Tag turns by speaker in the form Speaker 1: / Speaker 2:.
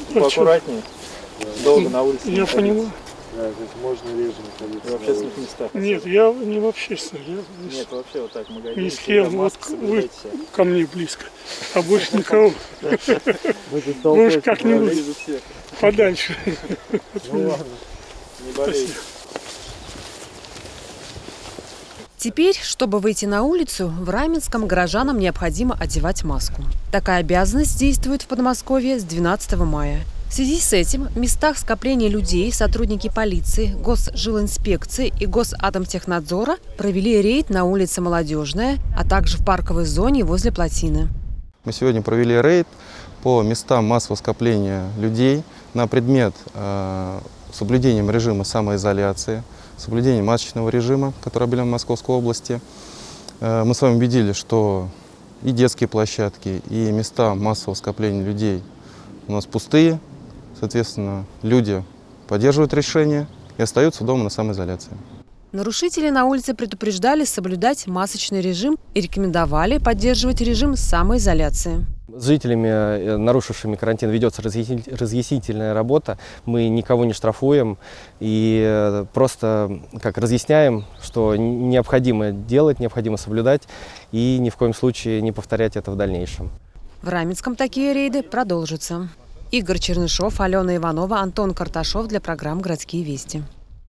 Speaker 1: Поаккуратнее. Долго на улице.
Speaker 2: Я понимаю.
Speaker 3: Да, здесь можно реже находиться.
Speaker 1: В общественных местах.
Speaker 2: Нет, я не в общественных.
Speaker 1: Нет, вообще вот так, магазин.
Speaker 2: Ни с кем, вот вы ко мне близко, а больше никого. Вы уж как-нибудь подальше.
Speaker 1: Ну ладно, не болейте.
Speaker 4: Теперь, чтобы выйти на улицу, в Раменском горожанам необходимо одевать маску. Такая обязанность действует в Подмосковье с 12 мая. В связи с этим в местах скопления людей сотрудники полиции, Госжилинспекции и Госатомтехнадзора провели рейд на улице Молодежная, а также в парковой зоне возле плотины.
Speaker 5: Мы сегодня провели рейд по местам массового скопления людей на предмет соблюдения режима самоизоляции, соблюдения масочного режима, который объявлен в Московской области. Мы с вами убедились, что и детские площадки, и места массового скопления людей у нас пустые. Соответственно, люди поддерживают решение и остаются дома на самоизоляции.
Speaker 4: Нарушители на улице предупреждали соблюдать масочный режим и рекомендовали поддерживать режим самоизоляции.
Speaker 6: С жителями, нарушившими карантин, ведется разъяснительная работа. Мы никого не штрафуем и просто разъясняем, что необходимо делать, необходимо соблюдать и ни в коем случае не повторять это в дальнейшем.
Speaker 4: В Раменском такие рейды продолжатся. Игорь Чернышов, Алена Иванова, Антон Карташов для программы «Городские вести».